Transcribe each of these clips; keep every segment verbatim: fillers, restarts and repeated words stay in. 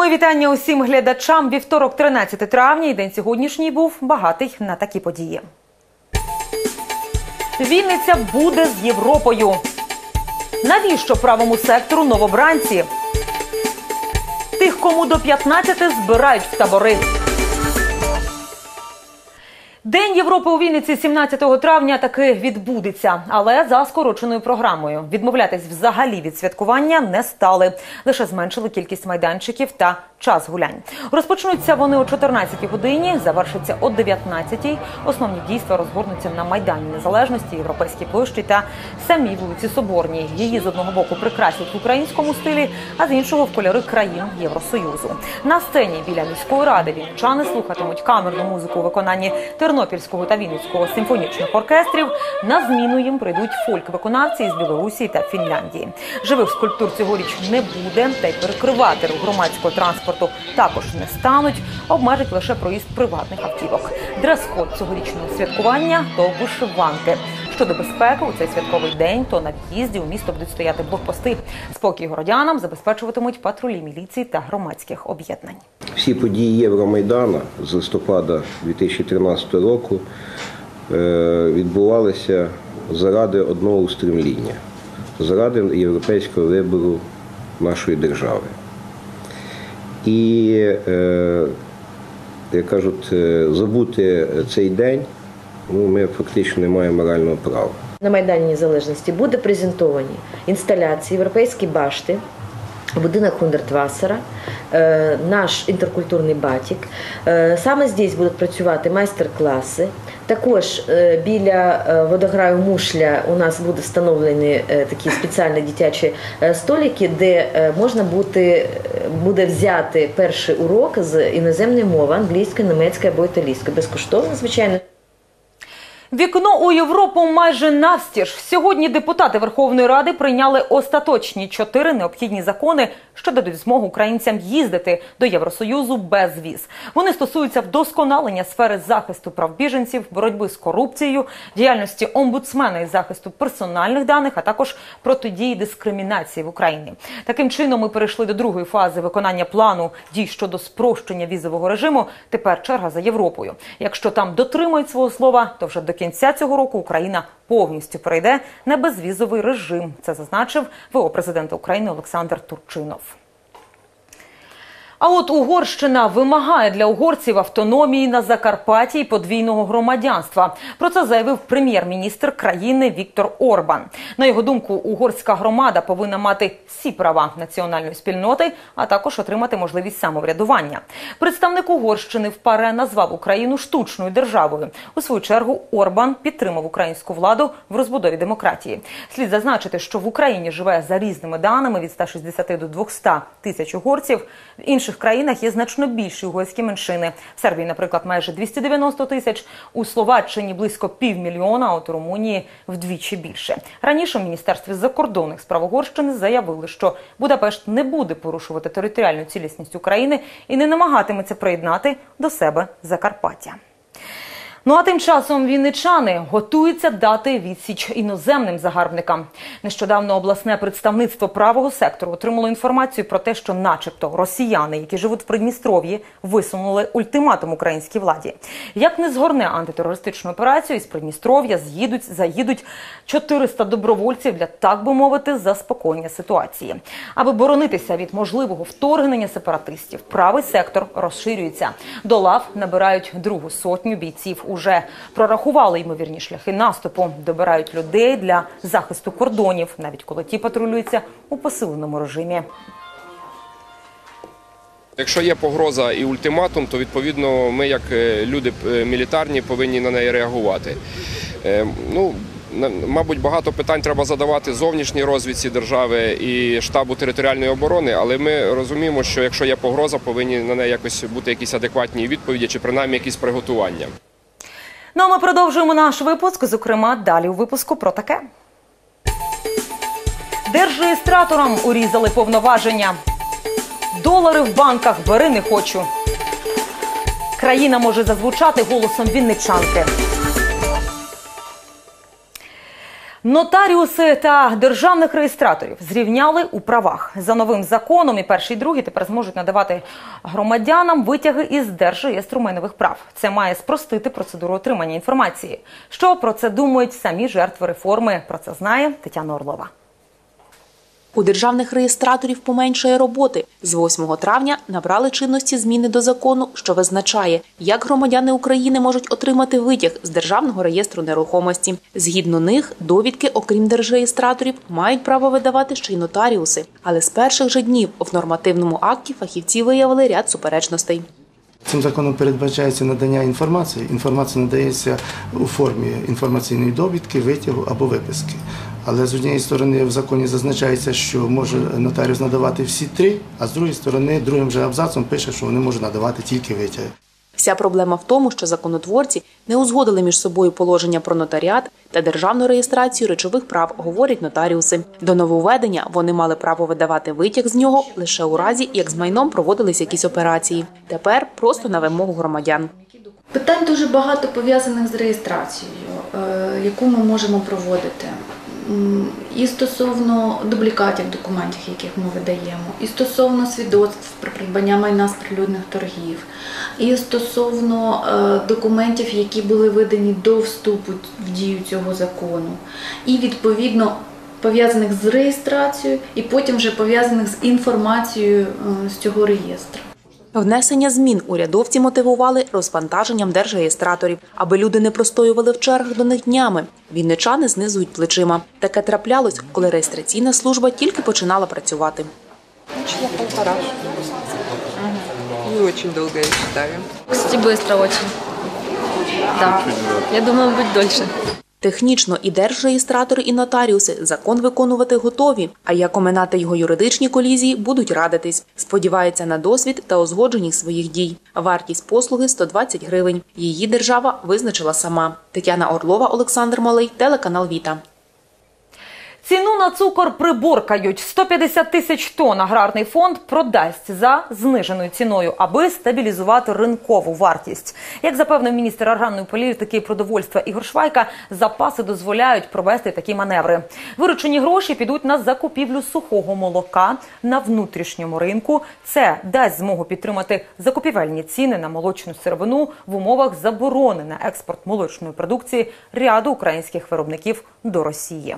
Мої вітання усім глядачам. Вівторок, тринадцяте травня, і день сьогоднішній був багатий на такі події. Вінниця буде з Європою. Навіщо правому сектору новобранці? Тих, кому до п'ятнадцяти, збирають в табори. День Європи у Вінниці сімнадцятого травня таки відбудеться, але за скороченою програмою. Відмовлятись взагалі від святкування не стали. Лише зменшили кількість майданчиків та час гулянь. Розпочнуться вони о чотирнадцятій годині, завершаться о дев'ятнадцятій. Основні дійства розгорнуться на Майдані Незалежності, Європейській площі та самій вулиці Соборній. Її з одного боку прикрасять в українському стилі, а з іншого в кольори країн Євросоюзу. На сцені біля міської ради вінничани слухатимуть камерну музику у виконанні Тернопільського та Вінницького симфонічних оркестрів. На зміну їм прийдуть фольк-виконавці із Білорусі та Фінляндії. Живих скульптур цьогоріч не буде, та й перекривати рух громадського транспорту також не стануть, обмежать лише проїзд приватних автівок. Дрес-код цьогорічного святкування – то вишиванки. Щодо безпеки, у цей святковий день, то на в'їзді у місто будуть стояти блокпости. Спокій городянам забезпечуватимуть патрулі міліції та громадських об'єднань. Всі події Євромайдану з листопада дві тисячі тринадцятого року відбувалися заради одного устремління – заради європейського вибору нашої держави. І, як кажуть, забути цей день ну, ми фактично не маємо морального права. На Майдані Незалежності буде презентовані інсталяції, європейські башти, будинок Хундертвассера, наш інтеркультурний батік. Саме здесь будуть працювати майстер-класи. Також біля водограю Мушля у нас будуть встановлені такі спеціальні дитячі столики, де можна буде, буде взяти перший урок з іноземної мови, англійської, німецької або італійської. Безкоштовно, звичайно. Вікно у Європу майже навстіж. Сьогодні депутати Верховної Ради прийняли остаточні чотири необхідні закони, що дадуть змогу українцям їздити до Євросоюзу без віз. Вони стосуються вдосконалення сфери захисту прав біженців, боротьби з корупцією, діяльності омбудсмена із захисту персональних даних, а також протидії дискримінації в Україні. Таким чином ми перейшли до другої фази виконання плану дій щодо спрощення візового режиму. Тепер черга за Європою. Якщо там дотримують свого слова, то вже до кінця цього року Україна повністю перейде на безвізовий режим. Це зазначив ВО президента України Олександр Турчинов. А от Угорщина вимагає для угорців автономії на Закарпатті і подвійного громадянства. Про це заявив прем'єр-міністр країни Віктор Орбан. На його думку, угорська громада повинна мати всі права національної спільноти, а також отримати можливість самоврядування. Представник Угорщини в ПАРЕ назвав Україну штучною державою. У свою чергу Орбан підтримав українську владу в розбудові демократії. Слід зазначити, що в Україні живе за різними даними від ста шістдесяти до двохсот тисяч угорців. В інших В країнах є значно більші угорські меншини. В Сербії, наприклад, майже двісті дев'яносто тисяч, у Словаччині близько півмільйона, а от у Румунії вдвічі більше. Раніше в Міністерстві закордонних справ Угорщини заявили, що Будапешт не буде порушувати територіальну цілісність України і не намагатиметься приєднати до себе Закарпаття. Ну а тим часом вінничани готуються дати відсіч іноземним загарбникам. Нещодавно обласне представництво правого сектору отримало інформацію про те, що начебто росіяни, які живуть в Придністров'ї, висунули ультиматум українській владі. Як не згорне антитерористичну операцію, із Придністров'я з'їдуть, заїдуть чотириста добровольців для, так би мовити, заспокоєння ситуації. Аби боронитися від можливого вторгнення сепаратистів, правий сектор розширюється. До лав набирають другу сотню бійців. Уже прорахували ймовірні шляхи наступу, добирають людей для захисту кордонів, навіть коли ті патрулюються у посиленому режимі. Якщо є погроза і ультиматум, то відповідно ми, як люди мілітарні, повинні на неї реагувати. Ну, мабуть, багато питань треба задавати зовнішній розвідці держави і штабу територіальної оборони, але ми розуміємо, що якщо є погроза, повинні на неї якось бути якісь адекватні відповіді чи принаймні якісь приготування. Ну а ми продовжуємо наш випуск, зокрема, далі у випуску про таке. Держреєстраторам урізали повноваження. Долари в банках бери не хочу. Країна може зазвучати голосом вінничанки. Нотаріуси та державних реєстраторів зрівняли у правах. За новим законом і перший, і другий тепер зможуть надавати громадянам витяги із Держреєстру майнових прав. Це має спростити процедуру отримання інформації. Що про це думають самі жертви реформи? Про це знає Тетяна Орлова. У державних реєстраторів поменшає роботи. З восьмого травня набрали чинності зміни до закону, що визначає, як громадяни України можуть отримати витяг з Державного реєстру нерухомості. Згідно них, довідки, окрім держреєстраторів, мають право видавати ще й нотаріуси. Але з перших же днів в нормативному акті фахівці виявили ряд суперечностей. Цим законом передбачається надання інформації. Інформація надається у формі інформаційної довідки, витягу або виписки. Але з однієї сторони в законі зазначається, що може нотаріус надавати всі три, а з другої сторони другим же абзацом пише, що вони можуть надавати тільки витяги. Вся проблема в тому, що законотворці не узгодили між собою положення про нотаріат та державну реєстрацію речових прав, говорять нотаріуси. До нововведення вони мали право видавати витяг з нього лише у разі, як з майном проводились якісь операції. Тепер просто на вимогу громадян. Питань дуже багато пов'язаних з реєстрацією, яку ми можемо проводити. І стосовно дублікатів документів, яких ми видаємо, і стосовно свідоцтв про придбання майна з прилюдних торгів, і стосовно е, документів, які були видані до вступу в дію цього закону, і відповідно пов'язаних з реєстрацією, і потім вже пов'язаних з інформацією е, з цього реєстру. Внесення змін урядовці мотивували розвантаженням держреєстраторів, аби люди не простоювали в чергах до них днями. Вінничани знизують плечима. Таке траплялось, коли реєстраційна служба тільки починала працювати. Не очень долго, я считаю. Кстати, быстро очень. Да. Я думаю, будет дольше. Технічно і держреєстратори, і нотаріуси закон виконувати готові, а як оминати його юридичні колізії, будуть радитись. Сподіваються на досвід та узгодженість своїх дій. Вартість послуги – сто двадцять гривень. Її держава визначила сама. Тетяна Орлова, Олександр Малий, телеканал Віта. Ціну на цукор приборкають. сто п'ятдесят тисяч тонн аграрний фонд продасть за зниженою ціною, аби стабілізувати ринкову вартість. Як запевнив міністр аграрної політики і продовольства Ігор Швайка, запаси дозволяють провести такі маневри. Виручені гроші підуть на закупівлю сухого молока на внутрішньому ринку. Це дасть змогу підтримати закупівельні ціни на молочну сировину в умовах заборони на експорт молочної продукції ряду українських виробників до Росії.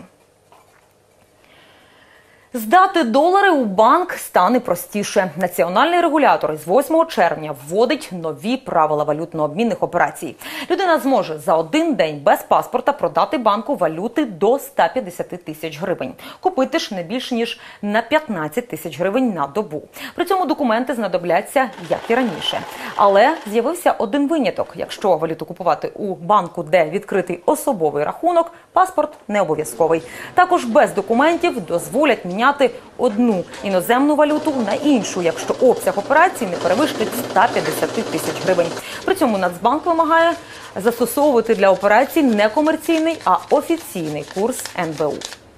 Здати долари у банк стане простіше. Національний регулятор із восьмого червня вводить нові правила валютно-обмінних операцій. Людина зможе за один день без паспорта продати банку валюти до ста п'ятдесяти тисяч гривень. Купити ж не більш ніж на п'ятнадцять тисяч гривень на добу. При цьому документи знадобляться, як і раніше. Але з'явився один виняток. Якщо валюту купувати у банку, де відкритий особовий рахунок, паспорт не обов'язковий. Також без документів дозволять міняти одну іноземну валюту на іншу, якщо обсяг операцій не перевищить ста п'ятдесяти тисяч гривень. При цьому Нацбанк вимагає застосовувати для операцій не комерційний, а офіційний курс ен бе у.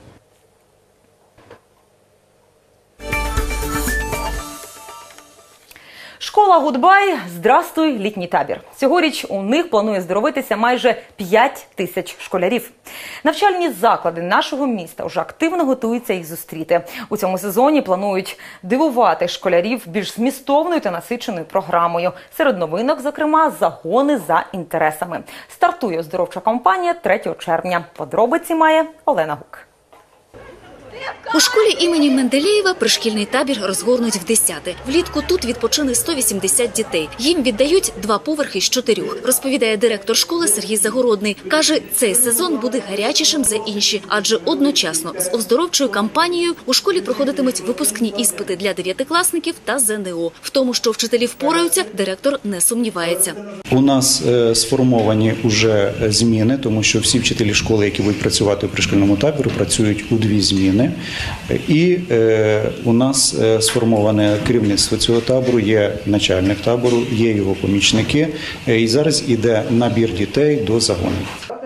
Школа «Гудбай» – здрастуй, літній табір. Цьогоріч у них планує здоровитися майже п'ять тисяч школярів. Навчальні заклади нашого міста вже активно готуються їх зустріти. У цьому сезоні планують дивувати школярів більш змістовною та насиченою програмою. Серед новинок, зокрема, загони за інтересами. Стартує оздоровча кампанія третього червня. Подробиці має Олена Гук. У школі імені Менделєєва пришкільний табір розгорнуть в десяте. Влітку тут відпочине сто вісімдесят дітей. Їм віддають два поверхи з чотирьох, розповідає директор школи Сергій Загородний. Каже, цей сезон буде гарячішим за інші, адже одночасно з оздоровчою кампанією у школі проходитимуть випускні іспити для дев'ятикласників та зе ен о. В тому, що вчителі впораються, директор не сумнівається. У нас е, сформовані вже зміни, тому що всі вчителі школи, які будуть працювати у пришкільному таборі, працюють у дві зміни. І е, у нас е, сформоване керівництво цього табору, є начальник табору, є його помічники. Е, і зараз іде набір дітей до загонів.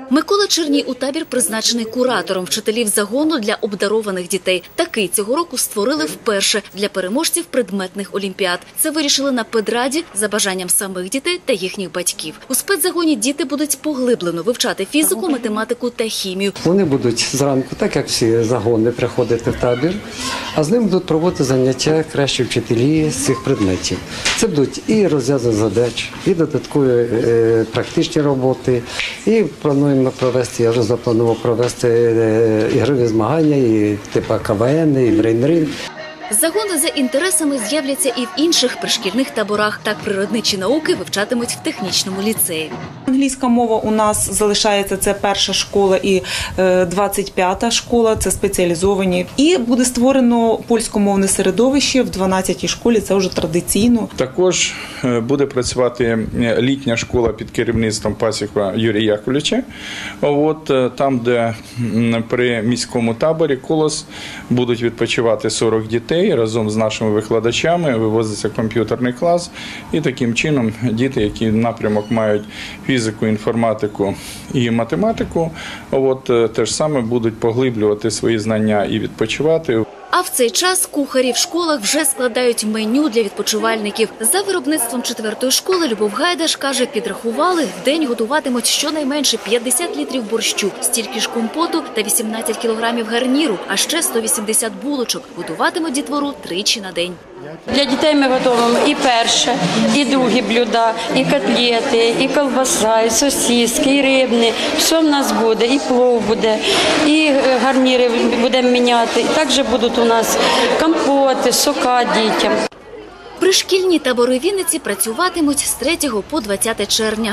Микола Черній у табір призначений куратором вчителів загону для обдарованих дітей. Такий цього року створили вперше для переможців предметних олімпіад. Це вирішили на педраді за бажанням самих дітей та їхніх батьків. У спецзагоні діти будуть поглиблено вивчати фізику, математику та хімію. Вони будуть зранку, так як всі загони, приходити в табір, а з ним будуть проводити заняття кращі вчителі з цих предметів. Це будуть і розв'язання задач, і додаткові е, практичні роботи, і плануємо провести, я вже запланував провести е, ігрові змагання, і типу КВН, і брейн-ринг. Загони за інтересами з'являться і в інших пришкільних таборах. Так природничі науки вивчатимуть в технічному ліцеї. Англійська мова у нас залишається, це перша школа і двадцять п'ята школа, це спеціалізовані. І буде створено польськомовне середовище в дванадцятій школі, це вже традиційно. Також буде працювати літня школа під керівництвом пасіка Юрія Яковлевича. От, там, де при міському таборі «Колос» будуть відпочивати сорок дітей. Разом з нашими викладачами вивозиться комп'ютерний клас, і таким чином діти, які напрямок мають фізику, інформатику і математику, от теж саме будуть поглиблювати свої знання і відпочивати. А в цей час кухарі в школах вже складають меню для відпочивальників. За виробництвом четвертої школи Любов Гайдаш каже, підрахували, в день готуватимуть щонайменше п'ятдесят літрів борщу, стільки ж компоту та вісімнадцять кілограмів гарніру, а ще сто вісімдесят булочок. Готуватимуть дітвору тричі на день. Для дітей ми готуємо і перше, і другі блюда, і котлети, і колбаса, і сосиски, і рибні. Все в нас буде, і плов буде, і гарніри будемо міняти. І також будуть у нас компоти, сока дітям. Пришкільні табори Вінниці працюватимуть з третього по двадцяте червня.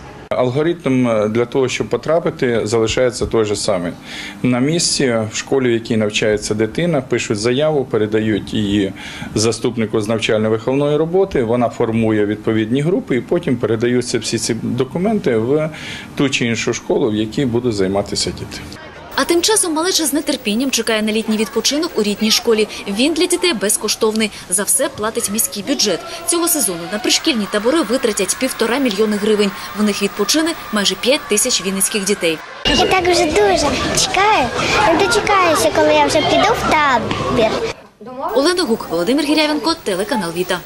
Алгоритм для того, щоб потрапити, залишається той же самий. На місці, в школі, в якій навчається дитина, пишуть заяву, передають її заступнику з навчально-виховної роботи, вона формує відповідні групи і потім передаються всі ці документи в ту чи іншу школу, в якій будуть займатися діти. А тим часом малеча з нетерпінням чекає на літній відпочинок у рідній школі. Він для дітей безкоштовний. За все платить міський бюджет. Цього сезону на пришкільні табори витратять півтора мільйони гривень. В них відпочине майже п'ять тисяч вінницьких дітей. Я так вже дуже чекаю, не дочекаюся, коли я вже піду в табір. Олена Гук, Володимир Гірявенко, телеканал Віта.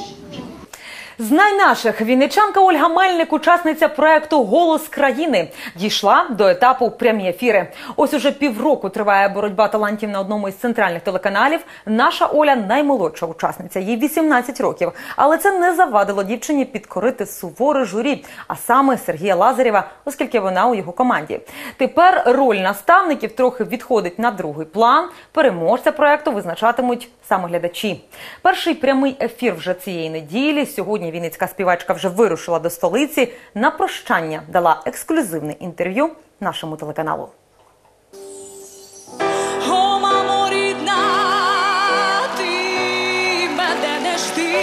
Знай наших. Вінничанка Ольга Мельник, учасниця проекту «Голос країни», дійшла до етапу прямі ефіри. Ось уже півроку триває боротьба талантів на одному із центральних телеканалів. Наша Оля – наймолодша учасниця, їй вісімнадцять років. Але це не завадило дівчині підкорити суворе журі, а саме Сергія Лазарєва, оскільки вона у його команді. Тепер роль наставників трохи відходить на другий план. Переможця проекту визначатимуть саме глядачі. Перший прямий ефір вже цієї неділі. Сьогодні вінницька співачка вже вирушила до столиці. На прощання дала ексклюзивне інтерв'ю нашому телеканалу. О, мамо рідна, ти мене не жди,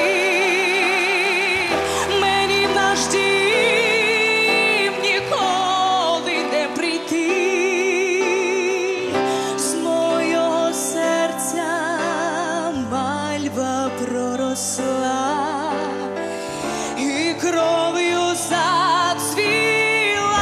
мені в наш дім ніколи не прийти, з мого серця мальва проросла, і кров'ю зацвіла.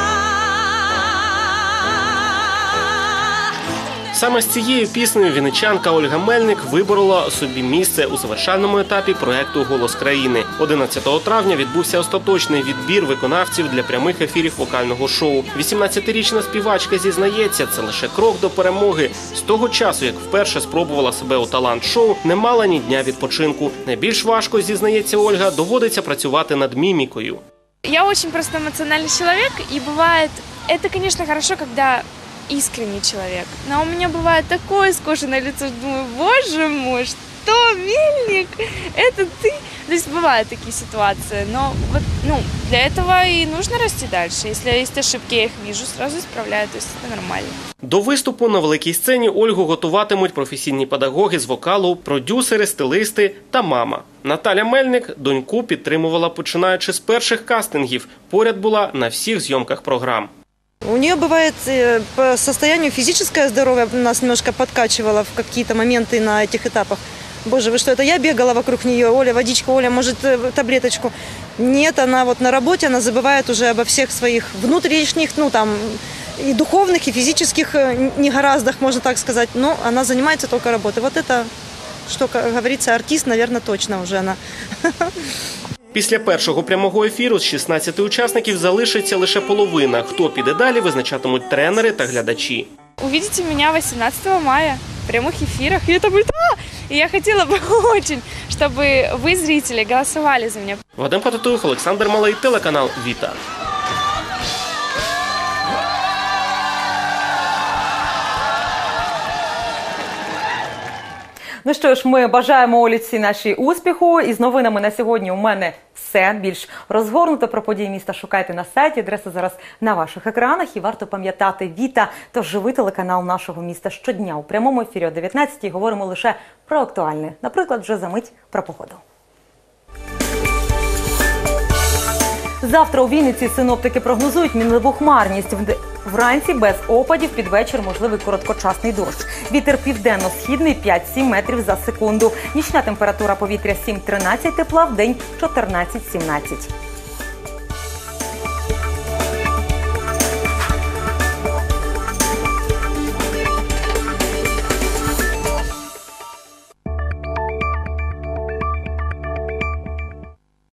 Саме з цією піснею вінничанка Ольга Мельник виборола собі місце у завершальному етапі проекту «Голос країни». одинадцятого травня відбувся остаточний відбір виконавців для прямих ефірів вокального шоу. вісімнадцятирічна співачка зізнається, це лише крок до перемоги. З того часу, як вперше спробувала себе у талант-шоу, не мала ні дня відпочинку. Найбільш важко, зізнається Ольга, доводиться працювати над мімікою. Я очень просто эмоциональный человек, и бывает, это, конечно, хорошо, когда искренний человек. Но у меня бывает такое скошенное лицо, думаю, боже мой, что, Мельник, это ты? То есть бывают такие ситуации, но вот, ну, для этого и нужно расти дальше. Если есть ошибки, я их вижу, сразу исправляю, то есть это нормально. До виступу на великій сцені Ольгу готуватимуть професійні педагоги з вокалу, продюсери, стилисти та мама. Наталя Мельник доньку підтримувала починаючи з перших кастингів. Поряд була на всіх зйомках програм. У нее бывает по состоянию физическое здоровье, нас немножко подкачивало в какие-то моменты на этих этапах. Боже, вы что, это я бегала вокруг нее, Оля, водичка, Оля, может, таблеточку. Нет, она вот на работе, она забывает уже обо всех своих внутренних, ну там, и духовных, и физических негораздах, можно так сказать. Но она занимается только работой. Вот это, что, как говорится, артист, наверное, точно уже она. Після першого прямого ефіру з шістнадцяти учасників залишиться лише половина. Хто піде далі, визначатимуть тренери та глядачі. Увидите меня восемнадцатого мая в прямых эфирах, и это будет... А! И я хотела бы очень, чтобы вы, зрители, голосовали за меня. Вадим Потатуєв, Олександр Малий, телеканал Віта. Ну що ж, ми бажаємо Олічці нашій успіху. І з новинами на сьогодні у мене все. Більш розгорнуто про події міста шукайте на сайті. Адреса зараз на ваших екранах. І варто пам'ятати, Віта – то живий телеканал нашого міста щодня. У прямому ефірі о дев'ятнадцятій говоримо лише про актуальне. Наприклад, вже за мить про погоду. Завтра у Вінниці синоптики прогнозують мінливу хмарність. Вранці без опадів, під вечір можливий короткочасний дощ. Вітер південно-східний п'ять-сім метрів за секунду. Нічна температура повітря сім-тринадцять тепла, вдень чотирнадцять-сімнадцять.